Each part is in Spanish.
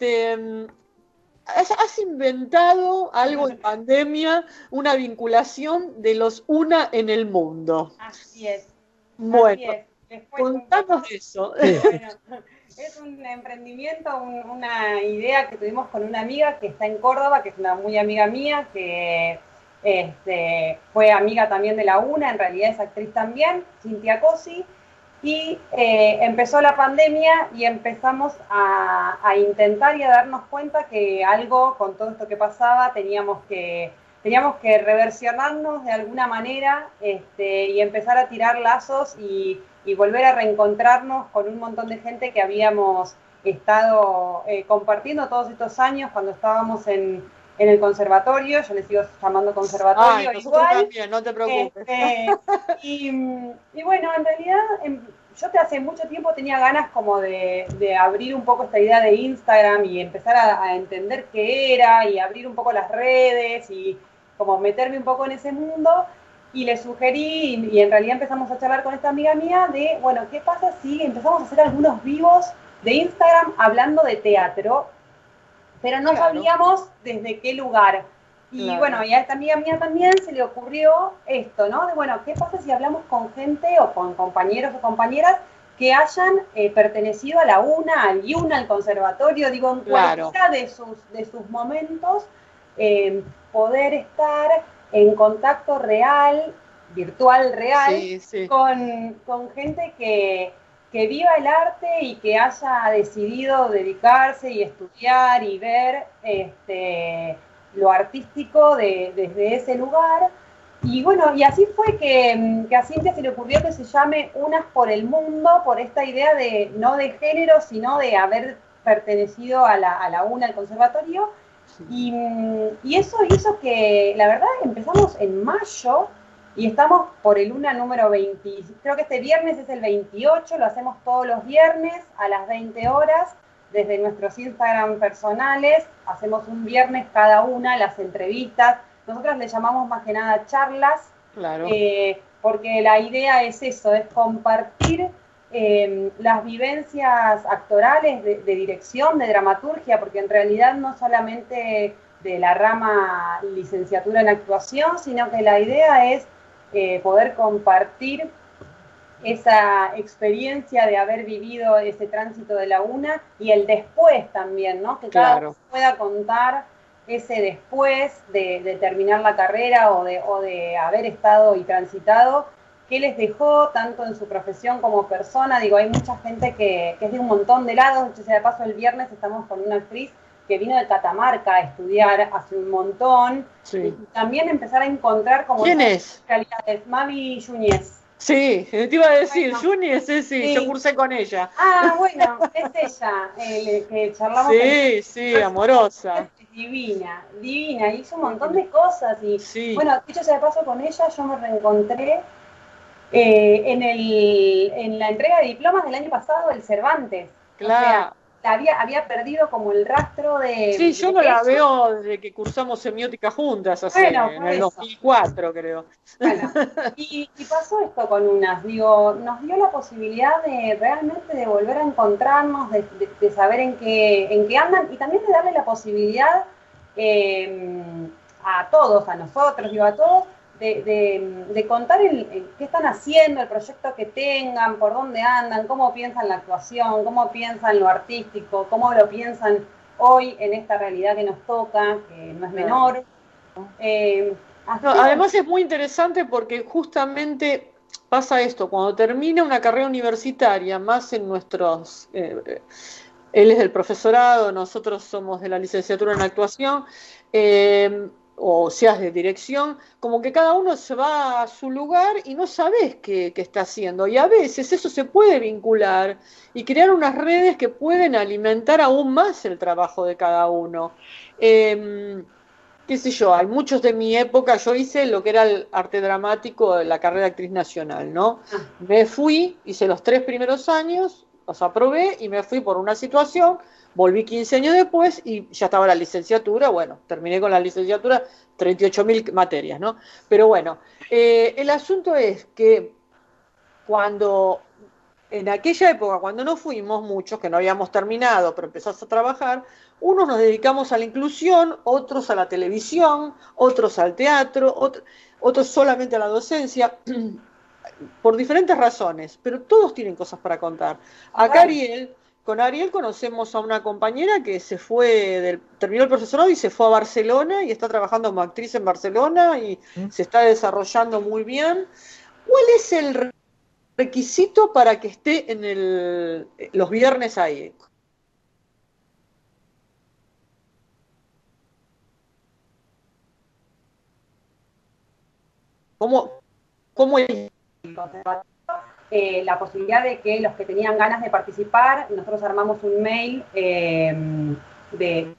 has inventado algo en pandemia, una vinculación de los UNA en el mundo. Así es. Bueno, así es. Después contanos eso. Bueno, es un emprendimiento, una idea que tuvimos con una amiga que está en Córdoba, que es una muy amiga mía, que fue amiga también de la UNA, en realidad es actriz también, Cintia Cosi, y empezó la pandemia y empezamos a intentar y a darnos cuenta que algo con todo esto que pasaba teníamos que reversionarnos de alguna manera y empezar a tirar lazos y volver a reencontrarnos con un montón de gente que habíamos estado compartiendo todos estos años cuando estábamos en el conservatorio. Yo les sigo llamando conservatorio. Ay, nosotros también, no te preocupes. Y bueno, en realidad yo hace mucho tiempo tenía ganas como de abrir un poco esta idea de Instagram y empezar a entender qué era y abrir un poco las redes y como meterme un poco en ese mundo. Y le sugerí, y en realidad empezamos a charlar con esta amiga mía de, bueno, ¿qué pasa si empezamos a hacer algunos vivos de Instagram hablando de teatro? Pero no sabíamos desde qué lugar. Y bueno, y a esta amiga mía también se le ocurrió esto, ¿no? De bueno, ¿qué pasa si hablamos con gente o con compañeros o compañeras que hayan pertenecido a la UNA, al IUNA, al conservatorio, digo, en cualquiera de sus momentos, poder estar en contacto real, virtual real, con gente que viva el arte y que haya decidido dedicarse y estudiar y ver lo artístico desde ese lugar. Y bueno, y así fue que a Cintia se le ocurrió que se llame Unas por el Mundo, por esta idea de no de género, sino de haber pertenecido a la UNA, al conservatorio. Y eso hizo que, la verdad, empezamos en mayo y estamos por el UNA número 20. Creo que este viernes es el 28, lo hacemos todos los viernes a las 20 horas desde nuestros Instagram personales. Hacemos un viernes cada una, las entrevistas. Nosotros le llamamos más que nada charlas, porque la idea es eso, es compartir las vivencias actorales de dirección, de dramaturgia, porque en realidad no solamente de la rama licenciatura en actuación, sino que la idea es poder compartir esa experiencia de haber vivido ese tránsito de la UNA y el después también, ¿no? Que cada uno pueda contar ese después de terminar la carrera o de haber estado y transitado, qué les dejó tanto en su profesión como persona. Digo, hay mucha gente que es de un montón de lados. Dicho sea de paso, el viernes estamos con una actriz que vino de Catamarca a estudiar hace un montón y también empezar a encontrar como ¿Quién es? Realidades. Mavi Yuñez. Sí, te iba a decir, Yuñez, sí, yo cursé con ella. Ah, bueno, es ella, que charlamos. Sí, amorosa. Divina, hizo un montón de cosas y bueno, dicho sea de paso, con ella yo me reencontré en la entrega de diplomas del año pasado del Cervantes. Claro. O sea, había perdido como el rastro de... Sí, yo no la veo desde que cursamos semiótica juntas, en el 2004 creo. Bueno, y pasó esto con Unas, digo, nos dio la posibilidad de realmente de volver a encontrarnos, de saber en qué andan y también de darle la posibilidad a todos, a nosotros, digo, a todos, de contar qué están haciendo, el proyecto que tengan, por dónde andan, cómo piensan la actuación, cómo piensan lo artístico, cómo lo piensan hoy en esta realidad que nos toca, que no es menor. Además es muy interesante porque justamente pasa esto, cuando termina una carrera universitaria, más en nuestros... él es del profesorado, nosotros somos de la licenciatura en actuación, o seas de dirección, como que cada uno se va a su lugar y no sabes qué está haciendo. Y a veces eso se puede vincular y crear unas redes que pueden alimentar aún más el trabajo de cada uno. Qué sé yo, hay muchos de mi época, yo hice lo que era el arte dramático de la carrera de actriz nacional, ¿no? Me fui, hice los 3 primeros años, los aprobé y me fui por una situación. Volví 15 años después y ya estaba la licenciatura. Bueno, terminé con la licenciatura, 38.000 materias, ¿no? Pero bueno, el asunto es que cuando en aquella época, cuando nos fuimos, muchos que no habíamos terminado, pero empezamos a trabajar, unos nos dedicamos a la inclusión, otros a la televisión, otros al teatro, otros solamente a la docencia, por diferentes razones, pero todos tienen cosas para contar. Acá Ariel, con Ariel conocemos a una compañera que se fue, terminó el profesorado y se fue a Barcelona y está trabajando como actriz en Barcelona y se está desarrollando muy bien. ¿Cuál es el requisito para que esté en los viernes ahí? ¿Cómo es? La posibilidad de que los que tenían ganas de participar, nosotros armamos un mail de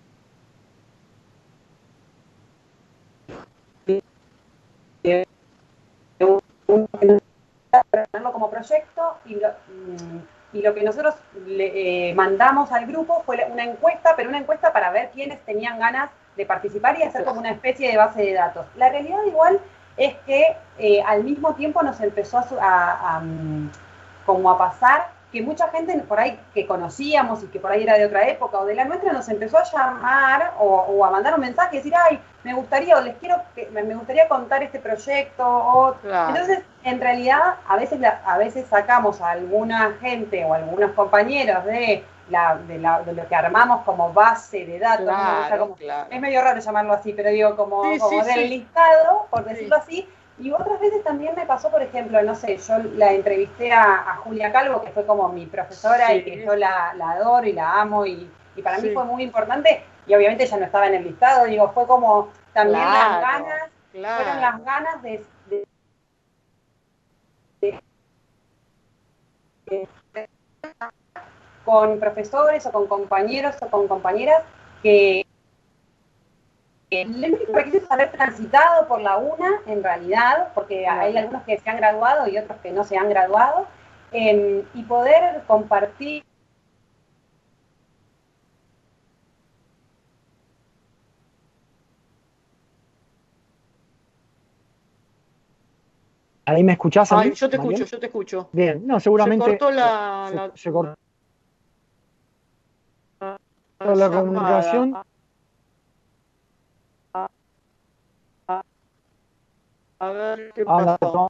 tenerlo como proyecto y lo que nosotros le mandamos al grupo fue una encuesta, pero una encuesta para ver quiénes tenían ganas de participar y hacer como una especie de base de datos. La realidad igual es que al mismo tiempo nos empezó como a pasar que mucha gente por ahí que conocíamos y que por ahí era de otra época o de la nuestra nos empezó a llamar o a mandar un mensaje y decir, ay, me gustaría o me gustaría contar este proyecto. Claro. Entonces, en realidad, a veces sacamos a alguna gente o a algunos compañeros de lo que armamos como base de datos. Claro, ¿no? Claro. Es medio raro llamarlo así, pero digo, como del listado, por decirlo así. Y otras veces también me pasó, por ejemplo, no sé, yo la entrevisté a Julia Calvo, que fue como mi profesora y que yo la adoro y la amo y para mí fue muy importante y obviamente ella no estaba en el listado, digo, fue como también las ganas, fueron las ganas de con profesores o con compañeros o con compañeras que el único requisito es haber transitado por la UNA, en realidad, porque hay algunos que se han graduado y otros que no se han graduado, y poder compartir. ¿Ahí me escuchás a mí? Yo te escucho, yo te escucho. Bien, no, seguramente se cortó se cortó la comunicación. A ver qué pasó.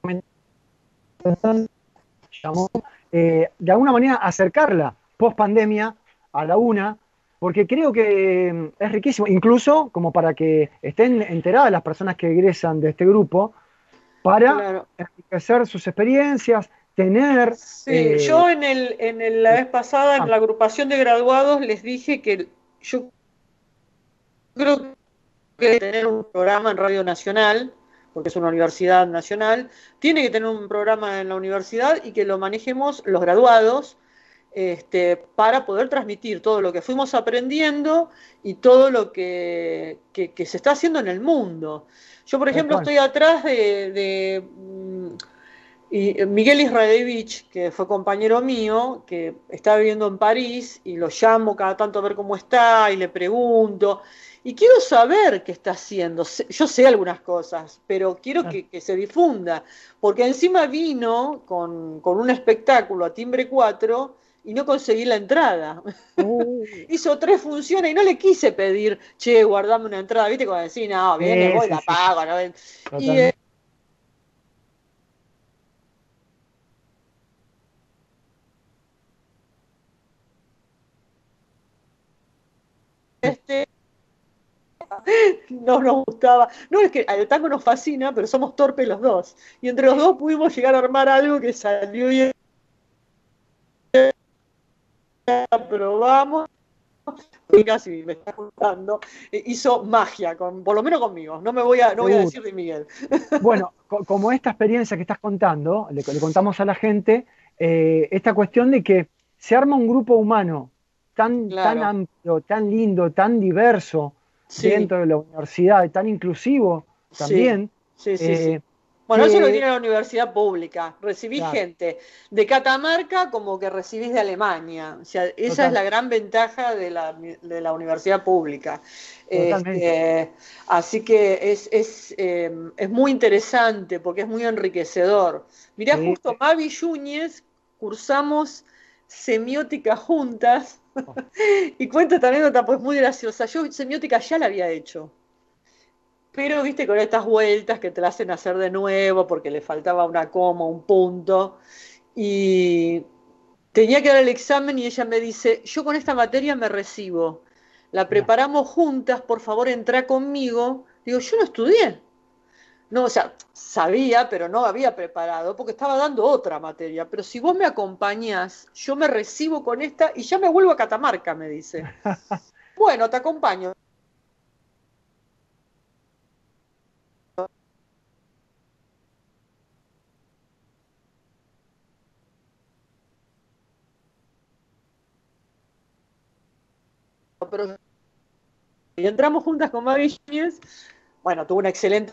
De alguna manera acercarla post pandemia a la UNA, porque creo que es riquísimo, incluso como para que estén enteradas las personas que egresan de este grupo, para enriquecer sus experiencias, tener... Sí, yo la vez pasada en la agrupación de graduados les dije que yo creo que tener un programa en Radio Nacional, porque es una universidad nacional, tiene que tener un programa en la universidad y que lo manejemos los graduados para poder transmitir todo lo que fuimos aprendiendo y todo lo que se está haciendo en el mundo. Yo, por ejemplo, estoy atrás de Miguel Israelevich, que fue compañero mío, que está viviendo en París, y lo llamo cada tanto a ver cómo está, y le pregunto, y quiero saber qué está haciendo. Yo sé algunas cosas, pero quiero que se difunda, porque encima vino con un espectáculo a Timbre 4 y no conseguí la entrada. Hizo 3 funciones y no le quise pedir, che, guardame una entrada, viste, cuando decís, no, viene, voy, la pago, ¿no? Y no nos gustaba. No, es que al tango nos fascina, pero somos torpes los dos. Y entre los dos pudimos llegar a armar algo que salió bien. Probamos. Casi me está contando. Hizo magia, por lo menos conmigo. No voy a decir de Miguel. Bueno, como esta experiencia que estás contando, le contamos a la gente esta cuestión de que se arma un grupo humano tan amplio, tan lindo, tan diverso dentro de la universidad, tan inclusivo también. Sí. Bueno, eso lo tiene la universidad pública. Recibís gente de Catamarca como que recibís de Alemania. O sea, esa es la gran ventaja de la universidad pública. Así que es muy interesante porque es muy enriquecedor. Mirá, justo Mavi Yúñez, cursamos semiótica juntas. Y cuento esta anécdota, pues muy graciosa. Yo semiótica ya la había hecho. Pero, viste, con estas vueltas que te la hacen hacer de nuevo porque le faltaba una coma, un punto. Y tenía que dar el examen y ella me dice, yo con esta materia me recibo. La preparamos juntas, por favor, entra conmigo. Digo, yo no estudié. No, o sea, sabía, pero no había preparado porque estaba dando otra materia. Pero si vos me acompañás, yo me recibo con esta y ya me vuelvo a Catamarca, me dice. Bueno, te acompaño. Pero y entramos juntas con Mavi Núñez. Bueno, tuvo una excelente.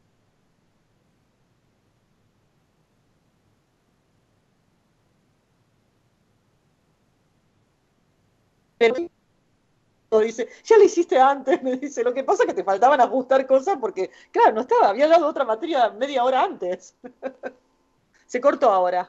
Pero dice, ya lo hiciste antes, me dice, lo que pasa es que te faltaban ajustar cosas porque, claro, no estaba, había dado otra materia media hora antes. Se cortó ahora.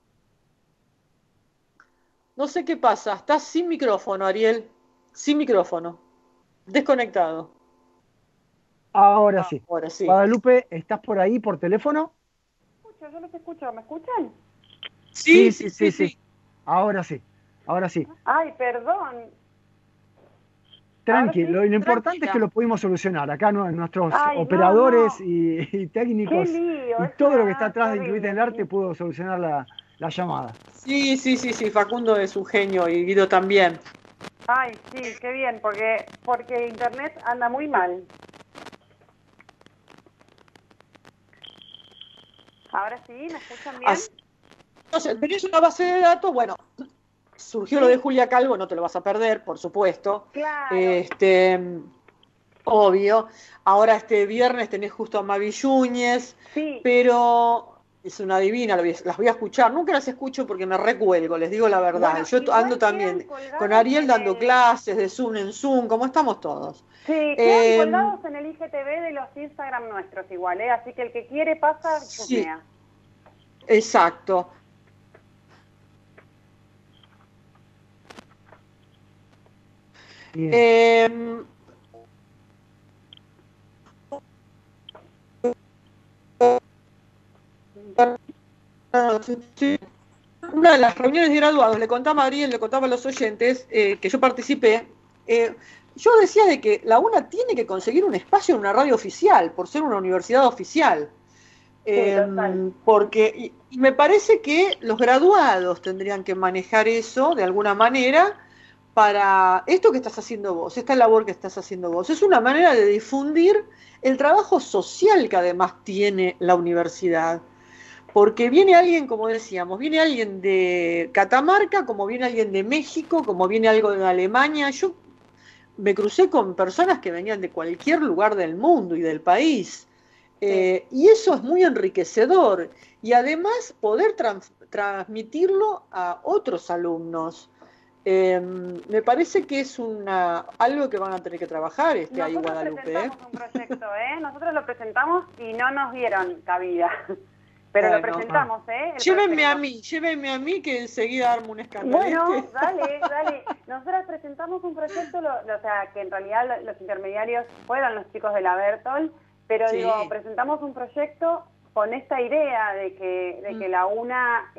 No sé qué pasa, estás sin micrófono, Ariel. Sin micrófono. Desconectado. Ahora sí. Ahora sí. Guadalupe, ¿estás por ahí por teléfono? Yo los escucho, ¿me escuchan? Sí. Ahora sí. Ay, perdón. Tranqui, Sí, lo importante es que lo pudimos solucionar. Acá nuestros Ay, operadores no. Y técnicos Qué lío, y todo lo que está es atrás de terrible. Incluite en el Arte pudo solucionar la llamada. Sí, Facundo es un genio y Guido también. Ay, sí, qué bien, porque internet anda muy mal. Ahora sí, ¿me escuchan bien? Entonces, tenés una base de datos, bueno, surgió lo de Julia Calvo, no te lo vas a perder, por supuesto. Claro. Obvio. Ahora este viernes tenés justo a Mavi Núñez, Sí. pero es una divina, las voy a escuchar. Nunca las escucho porque me recuelgo, les digo la verdad. Bueno, yo ando también con Ariel dando clases de Zoom en Zoom, como estamos todos. Sí, quedan colgados en el IGTV de los Instagram nuestros igual, así que el que quiere pasa, chusmea. Sí, exacto. Una de las reuniones de graduados, le contaba a Ariel, le contaba a los oyentes que yo participé, yo decía de que la UNA tiene que conseguir un espacio en una radio oficial, por ser una universidad oficial. Porque y me parece que los graduados tendrían que manejar eso de alguna manera para esto que estás haciendo vos, esta labor que estás haciendo vos. Es una manera de difundir el trabajo social que además tiene la universidad. Porque viene alguien, como decíamos, viene alguien de Catamarca, como viene alguien de México, como viene algo de Alemania. Yo me crucé con personas que venían de cualquier lugar del mundo y del país. Y eso es muy enriquecedor. Y además poder transmitirlo a otros alumnos. Me parece que es algo que van a tener que trabajar ahí Guadalupe. Nosotros presentamos un proyecto, nosotros lo presentamos y no nos dieron cabida. Pero lo presentamos, Llévenme a mí que enseguida armo un escándalo. Bueno, dale. Nosotros presentamos un proyecto, o sea, que en realidad los intermediarios fueron los chicos de la Bertol, pero presentamos un proyecto con esta idea de que la UNA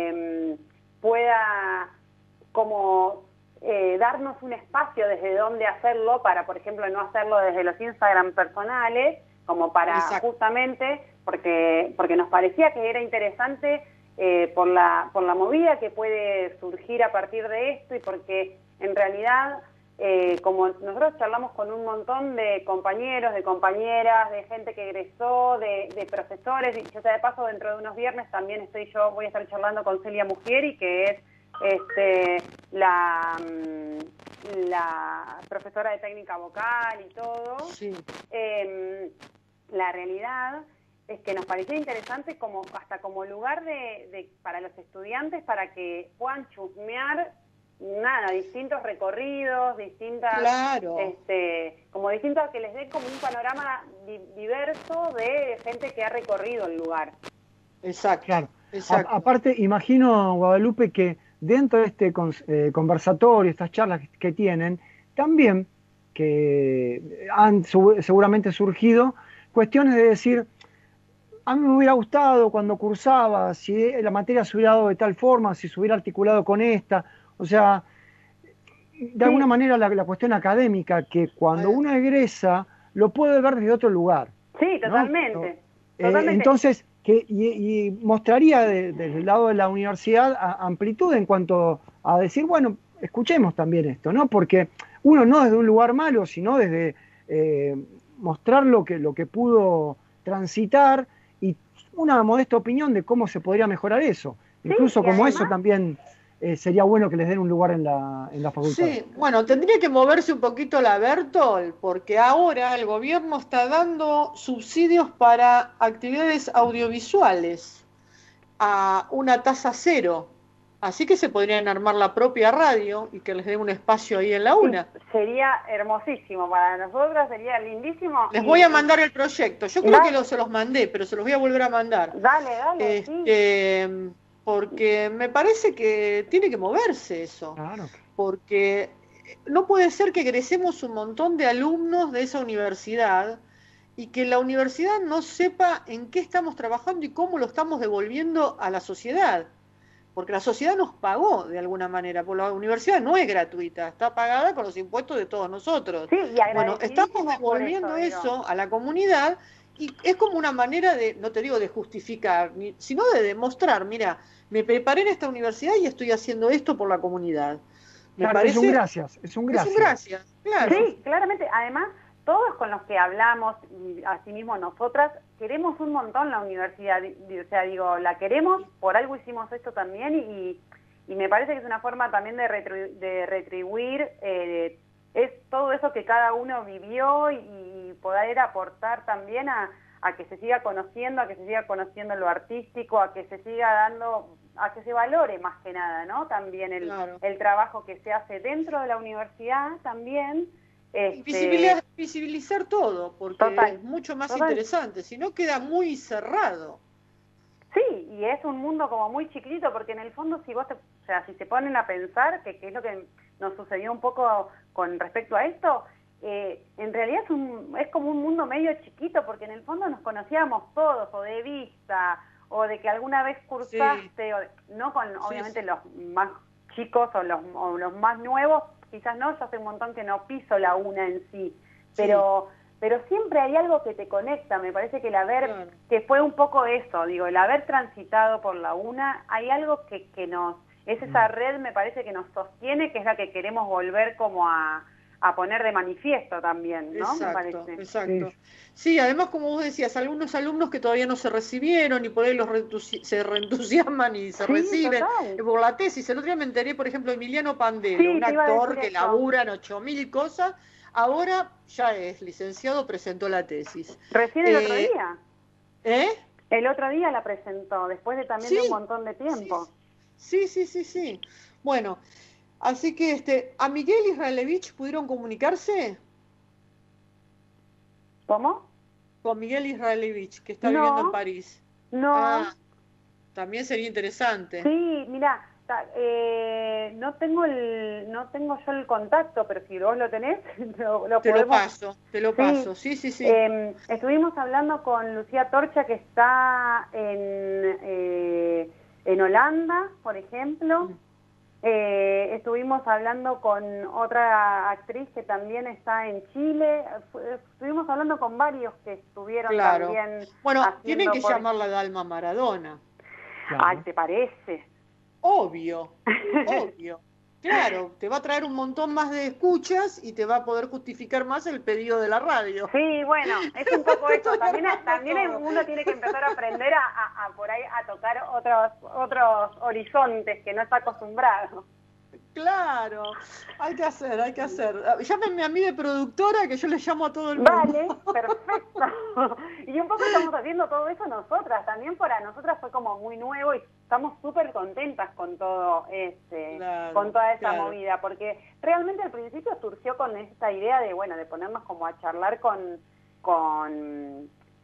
pueda como darnos un espacio desde donde hacerlo para, por ejemplo, no hacerlo desde los Instagram personales, como para justamente porque nos parecía que era interesante por la movida que puede surgir a partir de esto y porque en realidad como nosotros charlamos con un montón de compañeros, de compañeras, de gente que egresó, de profesores, y yo de paso dentro de unos viernes también voy a estar charlando con Celia Mugieri, que es la profesora de técnica vocal y todo. Sí. La realidad es que nos parecía interesante hasta como lugar para los estudiantes para que puedan chusmear distintos recorridos, distintas, como distintas, que les dé como un panorama diverso de gente que ha recorrido el lugar. Exacto, Claro. exacto. Aparte, imagino, Guadalupe, que dentro de este conversatorio, estas charlas que tienen, también que han seguramente surgido cuestiones de decir, a mí me hubiera gustado cuando cursaba, si la materia se hubiera dado de tal forma, si se hubiera articulado con esta. O sea, de alguna Sí, manera la cuestión académica, que cuando Ay, uno egresa, lo puede ver desde otro lugar, sí, ¿no? totalmente, totalmente. Entonces, y mostraría desde el lado de la universidad amplitud en cuanto a decir, bueno, escuchemos también esto, ¿no? Porque uno no desde un lugar malo, sino desde eh, mostrar lo que pudo transitar y una modesta opinión de cómo se podría mejorar eso. Sí, Incluso y como eso además, también sería bueno que les den un lugar en la facultad. sí, bueno, tendría que moverse un poquito la Bertol, porque ahora el gobierno está dando subsidios para actividades audiovisuales a una tasa cero. Así que se podrían armar la propia radio y que les dé un espacio ahí en la sí, una. sería hermosísimo para nosotras, sería lindísimo Les voy a mandar el proyecto. Yo creo que dale, se los mandé, pero se los voy a volver a mandar. dale, dale, sí, Porque me parece que tiene que moverse eso. Claro. Porque no puede ser que egresemos un montón de alumnos de esa universidad y que la universidad no sepa en qué estamos trabajando y cómo lo estamos devolviendo a la sociedad. Porque la sociedad nos pagó de alguna manera, porque la universidad no es gratuita, está pagada con los impuestos de todos nosotros. sí, y Bueno, estamos agradecidísimos por eso, devolviendo digo. eso a la comunidad y es como una manera de, no te digo de justificar, sino de demostrar, mira, me preparé en esta universidad y estoy haciendo esto por la comunidad. Me Claro, es un parece, gracias, es un es un gracias. gracias, claro. Sí, claramente. Además, todos con los que hablamos, y asimismo nosotras, queremos un montón la universidad. O sea, digo, la queremos, por algo hicimos esto también y me parece que es una forma también de retribuir es todo eso que cada uno vivió y poder aportar también a que se siga conociendo, a que se siga conociendo lo artístico, a que se siga dando, a que se valore más que nada, ¿no? También Claro. el trabajo que se hace dentro de la universidad también. Y visibilizar todo, porque Total, es mucho más total. interesante, si no queda muy cerrado. Sí, y es un mundo como muy chiquitito, porque en el fondo si vos o sea, si se ponen a pensar, que es lo que nos sucedió un poco con respecto a esto, en realidad es como un mundo medio chiquito, porque en el fondo nos conocíamos todos, o de vista, o de que alguna vez cursaste, no con obviamente los más chicos o los más nuevos, quizás no, yo hace un montón que no piso la una en sí, pero siempre hay algo que te conecta. Me parece que el haber, que fue un poco eso, digo, el haber transitado por la UNA, hay algo que nos, es esa red, me parece que nos sostiene, que es la que queremos volver como a poner de manifiesto también, ¿no? Exacto, Me parece. exacto. Sí, además, como vos decías, algunos alumnos que todavía no se recibieron y por ahí se reentusiasman y se Sí, reciben total. por la tesis. El otro día me enteré, por ejemplo, Emiliano Pandelo, Sí, un te iba a actor decir que eso. labura en 8000 cosas, ahora ya es licenciado, presentó la tesis. Recién el otro día. ¿Eh? El otro día la presentó, después de también de un montón de tiempo. Sí. Bueno, así que ¿a Miguel Israelevich pudieron comunicarse? ¿Cómo? Con Miguel Israelevich, que está viviendo en París. No. Ah, también sería interesante. Sí, mira, no tengo yo el contacto, pero si vos lo tenés, Te lo paso, sí. Estuvimos hablando con Lucía Torcha, que está en Holanda, por ejemplo. Estuvimos hablando con otra actriz que también está en Chile. Estuvimos hablando con varios que estuvieron también. Bueno, tienen que llamarla Dalma Maradona. Claro. Ay, ¿te parece? Obvio. Claro, te va a traer un montón más de escuchas y te va a poder justificar más el pedido de la radio. Sí, bueno, es un poco eso. También uno tiene que empezar a aprender a por ahí a tocar otros horizontes que no está acostumbrado. Claro, hay que hacer. Llámenme a mí de productora, que yo le llamo a todo el mundo. Vale, perfecto. Y un poco estamos haciendo todo eso nosotras. También para nosotras fue como muy nuevo y estamos súper contentas con todo con toda esa movida, porque realmente al principio surgió con esta idea de, bueno, de ponernos como a charlar con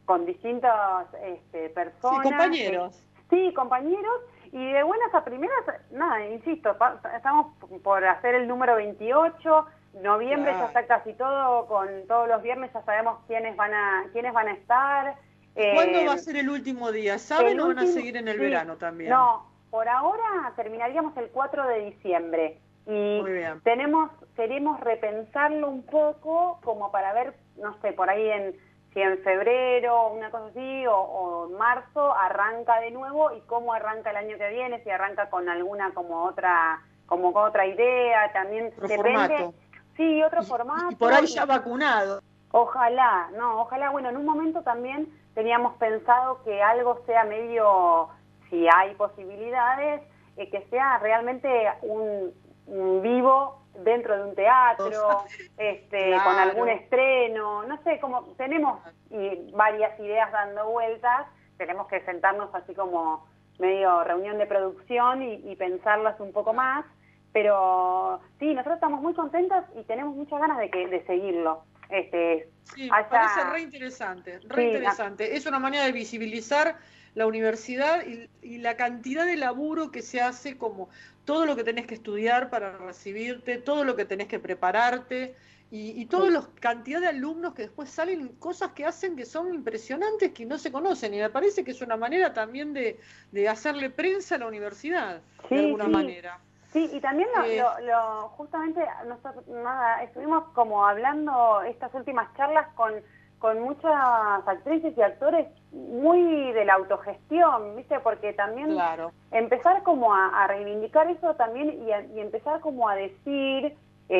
con distintas personas. Sí, compañeros. Sí, compañeros, y de buenas a primeras, nada, insisto, estamos por hacer el número 28, noviembre Claro. ya está casi todo, con todos los viernes ya sabemos quiénes van a estar. ¿Cuándo va a ser el último día? ¿Saben El o van a último- seguir en el sí, verano también? No, por ahora terminaríamos el 4 de diciembre y Muy bien. queremos repensarlo un poco como para ver, no sé, por ahí si en febrero, una cosa así, o en marzo arranca de nuevo y cómo arranca el año que viene, si arranca con alguna como otra idea, también Otro depende. formato. Sí, otro formato. Y por ahí ya vacunado. Ojalá, bueno, en un momento también teníamos pensado que algo sea medio, si hay posibilidades, que sea realmente un vivo dentro de un teatro, Claro. con algún estreno, no sé, como tenemos varias ideas dando vueltas, tenemos que sentarnos así como medio reunión de producción y pensarlas un poco más, pero sí, nosotros estamos muy contentas y tenemos muchas ganas de seguirlo. Sí, me parece re interesante, Es una manera de visibilizar la universidad y la cantidad de laburo que se hace, como todo lo que tenés que estudiar para recibirte, todo lo que tenés que prepararte y toda la cantidad de alumnos que después salen, cosas que hacen que son impresionantes, que no se conocen, y me parece que es una manera también de hacerle prensa a la universidad, de alguna manera. Sí, y también justamente nosotros estuvimos como hablando estas últimas charlas con muchas actrices y actores muy de la autogestión, ¿viste? Porque también empezar como a reivindicar eso también y empezar como a decir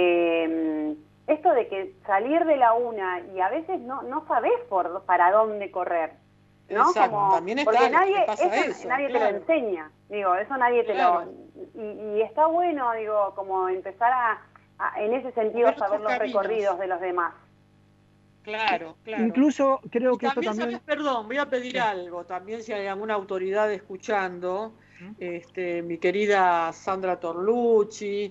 esto de que salir de la una y a veces no sabés para dónde correr. ¿No? Exacto, también porque nadie te lo enseña, digo, eso nadie te lo... Y está bueno, digo, como empezar en ese sentido, saber los recorridos de los demás. Claro. Incluso creo y que esto también, también... Perdón, voy a pedir algo, también si hay alguna autoridad escuchando, mi querida Sandra Torlucci,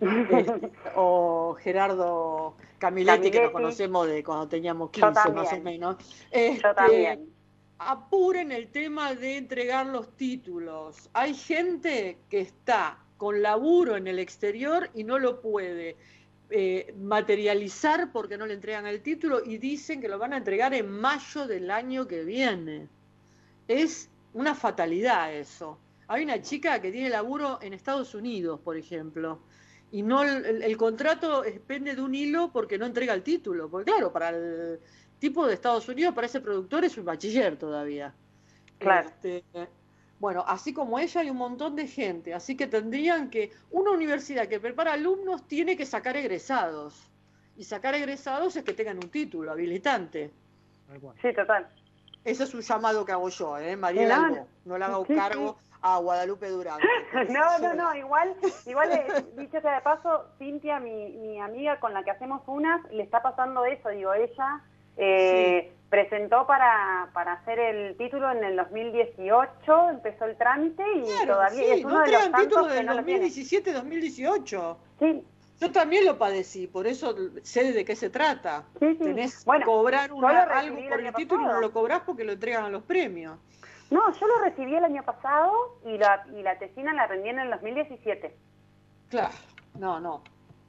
o Gerardo Camiletti, que nos conocemos de cuando teníamos 15 más o menos. Yo también. Apuren el tema de entregar los títulos. Hay gente que está con laburo en el exterior y no lo puede materializar porque no le entregan el título y dicen que lo van a entregar en mayo del año que viene. Es una fatalidad eso. Hay una chica que tiene laburo en Estados Unidos, por ejemplo, y no el contrato pende de un hilo porque no entrega el título, porque claro, para el tipo de Estados Unidos, para ese productor es un bachiller todavía. Claro. Bueno, así como ella hay un montón de gente, así que tendrían que, una universidad que prepara alumnos tiene que sacar egresados, y sacar egresados es que tengan un título habilitante. Sí, total. Ese es un llamado que hago yo, Mariela, no le hago cargo a Guadalupe Durán. No, igual dicho sea de paso, Cintia, mi amiga con la que hacemos unas, le está pasando eso, digo, ella presentó para hacer el título en el 2018, empezó el trámite y todavía es uno de los tantos que no lo tiene. 2017-2018. Sí. Yo también lo padecí, por eso sé de qué se trata. Tenés que cobrar algo por el título y no lo cobrás porque lo entregan a los premios. No, yo lo recibí el año pasado y la tesina la rendí en el 2017. Claro, no.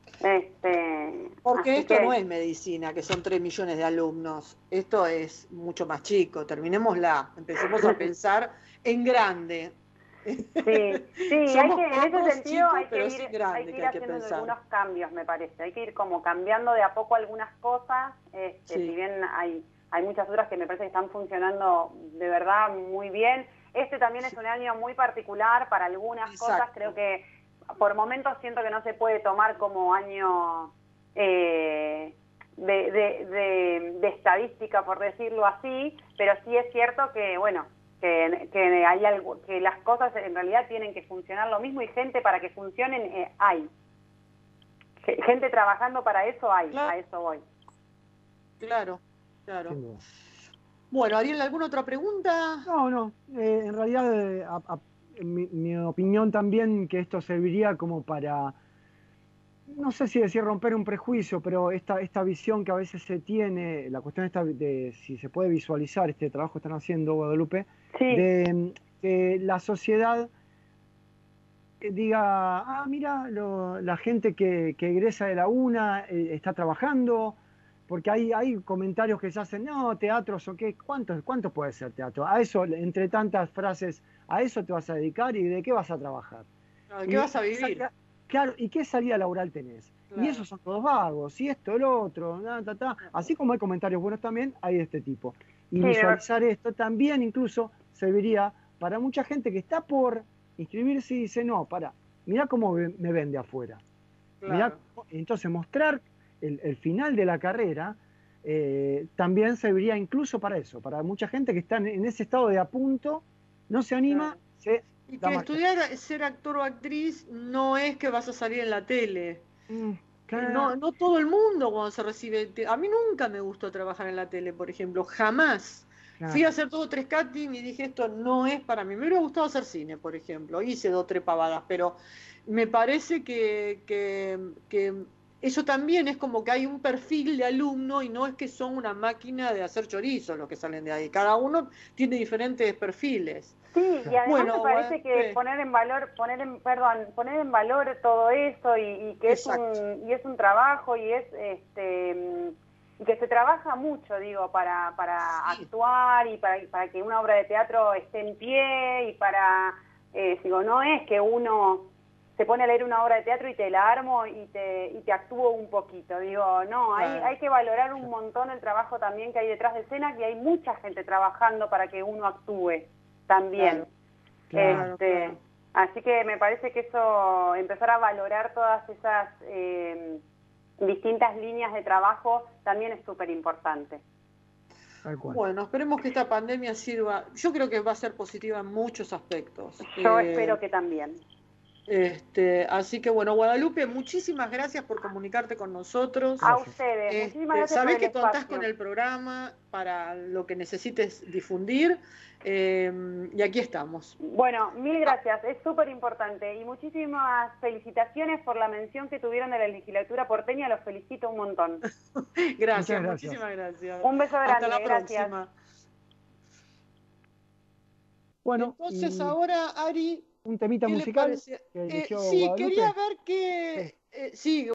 Porque esto no es medicina, que son 3 millones de alumnos. Esto es mucho más chico. Terminémosla. Empecemos a pensar en grande. Sí, en ese sentido hay que ir haciendo algunos cambios, me parece. Hay que ir como cambiando de a poco algunas cosas. Si bien hay muchas otras que me parece que están funcionando de verdad muy bien. También es un año muy particular para algunas cosas. Creo que por momentos siento que no se puede tomar como año de estadística, por decirlo así, pero sí es cierto que, bueno, que hay algo, que las cosas en realidad tienen que funcionar lo mismo y gente para que funcionen hay. Gente trabajando para eso hay, a eso voy. Claro. Bueno, ¿Ariel, alguna otra pregunta? No, en realidad mi opinión también que esto serviría como para no sé si decir romper un prejuicio, pero esta visión que a veces se tiene, la cuestión esta de si se puede visualizar este trabajo que están haciendo, Guadalupe, Sí, de que la sociedad diga, ah, mira, la gente que egresa de la UNA está trabajando, porque hay comentarios que se hacen, no, teatros o qué, ¿cuánto puede ser teatro? A eso, entre tantas frases, a eso te vas a dedicar y de qué vas a trabajar. ¿De qué Y vas a qué vivir? claro, ¿y qué salida laboral tenés? Y Claro. esos son todos vagos, y esto, el otro, así como hay comentarios buenos también, hay de este tipo. Y sí, visualizar esto también incluso serviría para mucha gente que está por inscribirse y dice, no, para, mirá cómo me ven de afuera. Mirá, Claro. entonces mostrar el final de la carrera también serviría incluso para eso, para mucha gente que está en ese estado de a punto, no se anima, Claro. se Y da que marcha. estudiar ser actor o actriz no es que vas a salir en la tele. Claro, No, no todo el mundo cuando se recibe. A mí nunca me gustó trabajar en la tele, por ejemplo, jamás. Fui a claro. hacer todo tres casting y dije, esto no es para mí. Me hubiera gustado hacer cine, por ejemplo. Hice dos, tres pavadas, pero me parece que eso también es como que hay un perfil de alumno y no es que son una máquina de hacer chorizos los que salen de ahí. Cada uno tiene diferentes perfiles. sí, y Claro. además me Bueno, parece que Guadalupe, poner en valor, poner en valor todo eso y que exacto. es un trabajo y es y que se trabaja mucho, digo, para Sí, actuar y para que una obra de teatro esté en pie y digo, no es que uno se pone a leer una obra de teatro y te la armo y te actúo un poquito, digo, no, hay claro. que valorar un montón el trabajo también que hay detrás de escena, que hay mucha gente trabajando para que uno actúe también. Claro, Claro. claro. Así que me parece que eso, empezar a valorar todas esas distintas líneas de trabajo también es súper importante. Tal cual. Bueno, esperemos que esta pandemia sirva. Yo creo que va a ser positiva en muchos aspectos. Yo espero que también. Así que bueno, Guadalupe, muchísimas gracias por comunicarte con nosotros. A Gracias. ustedes, muchísimas gracias por Sabés el que contás con espacio. el programa para lo que necesites difundir y aquí estamos. Bueno, mil Ah, gracias, es súper importante y muchísimas felicitaciones por la mención que tuvieron de la legislatura porteña, los felicito un montón. Muchas gracias, gracias. muchísimas gracias. Un beso Hasta grande, la gracias. próxima. Bueno, Entonces y ahora, Ari, un temita ¿qué le musical parece? que eligió Sí, quería Guadalupe. ver Sí. que... sí,